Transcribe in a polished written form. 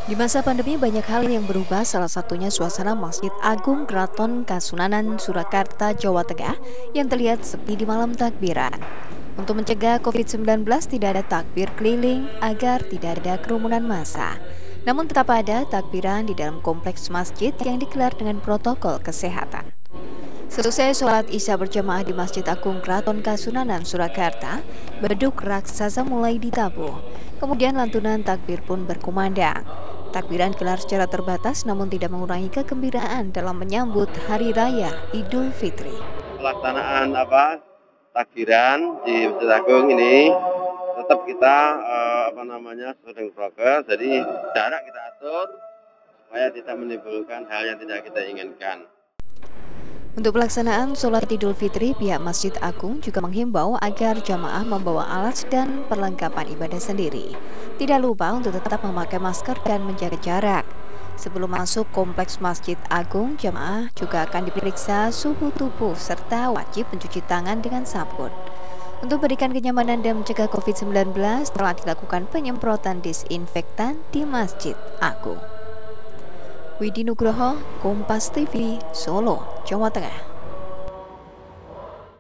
Di masa pandemi banyak hal yang berubah, salah satunya suasana Masjid Agung Keraton Kasunanan Surakarta, Jawa Tengah yang terlihat sepi di malam takbiran. Untuk mencegah COVID-19 tidak ada takbir keliling agar tidak ada kerumunan massa. Namun tetap ada takbiran di dalam kompleks masjid yang digelar dengan protokol kesehatan. Selesai sholat Isya berjamaah di Masjid Agung Keraton Kasunanan Surakarta, beduk raksasa mulai ditabuh. Kemudian lantunan takbir pun berkumandang. Takbiran digelar secara terbatas namun tidak mengurangi kegembiraan dalam menyambut Hari Raya Idul Fitri. Pelaksanaan takbiran di Masjid Agung ini tetap kita sesuai dengan prokes, jadi jarak kita atur supaya tidak menimbulkan hal yang tidak kita inginkan. Untuk pelaksanaan sholat Idul Fitri, pihak Masjid Agung juga menghimbau agar jamaah membawa alat dan perlengkapan ibadah sendiri. Tidak lupa untuk tetap memakai masker dan menjaga jarak. Sebelum masuk kompleks Masjid Agung, jamaah juga akan diperiksa suhu tubuh serta wajib mencuci tangan dengan sabun. Untuk memberikan kenyamanan dan mencegah COVID-19, telah dilakukan penyemprotan disinfektan di Masjid Agung. Widi Nugroho, Kompas TV, Solo, Jawa Tengah.